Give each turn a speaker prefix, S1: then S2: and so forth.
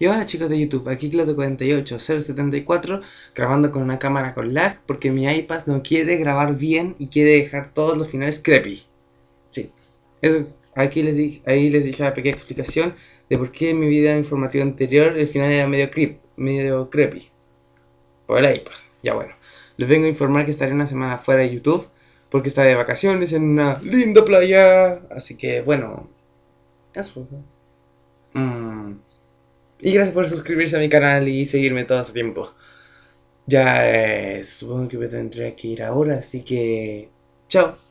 S1: Y hola chicos de YouTube, aquí Cloto48074 grabando con una cámara con lag porque mi iPad no quiere grabar bien y quiere dejar todos los finales creepy. Sí, eso, ahí les dije la pequeña explicación de por qué en mi video informativo anterior el final era medio creepy. Por el iPad, ya bueno. Les vengo a informar que estaré una semana fuera de YouTube porque estaré de vacaciones en una linda playa. Así que bueno, eso. Mm. Y gracias por suscribirse a mi canal y seguirme todo este tiempo. Ya supongo que me tendré que ir ahora, así que... Chao.